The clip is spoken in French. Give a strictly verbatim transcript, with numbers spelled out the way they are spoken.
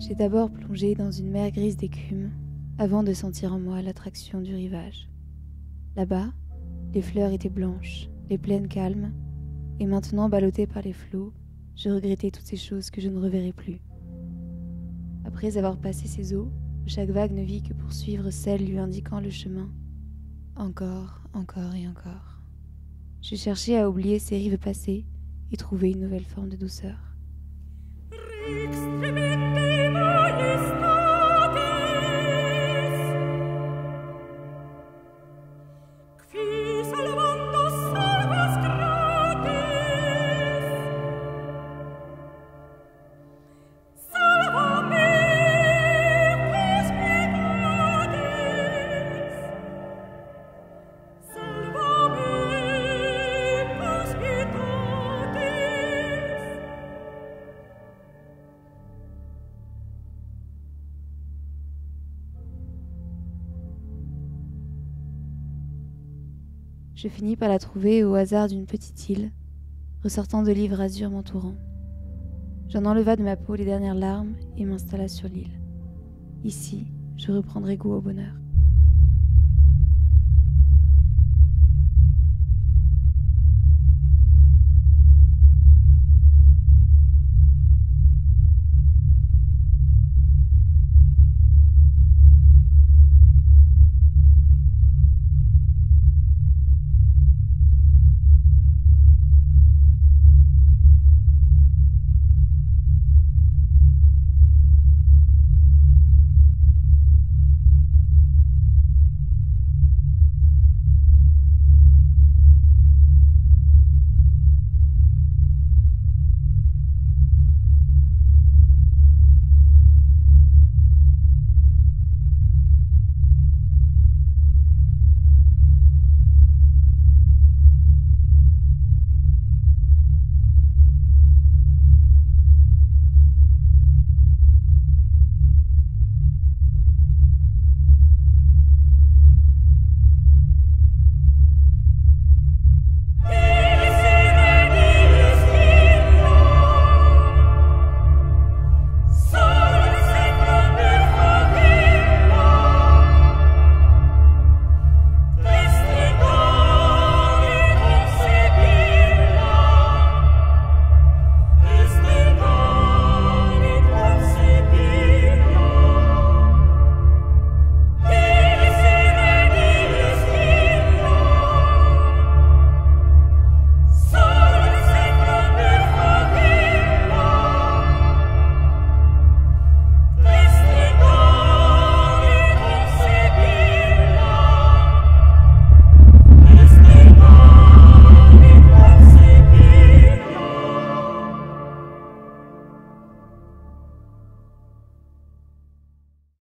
J'ai d'abord plongé dans une mer grise d'écume avant de sentir en moi l'attraction du rivage. Là-bas, les fleurs étaient blanches, les plaines calmes, et maintenant ballottée par les flots, je regrettais toutes ces choses que je ne reverrai plus. Après avoir passé ces eaux, où chaque vague ne vit que pour suivre celle lui indiquant le chemin, encore, encore et encore. Je cherchais à oublier ces rives passées et trouver une nouvelle forme de douceur. Je finis par la trouver au hasard d'une petite île, ressortant de livres azur m'entourant. J'en enleva de ma peau les dernières larmes et m'installa sur l'île. Ici, je reprendrai goût au bonheur.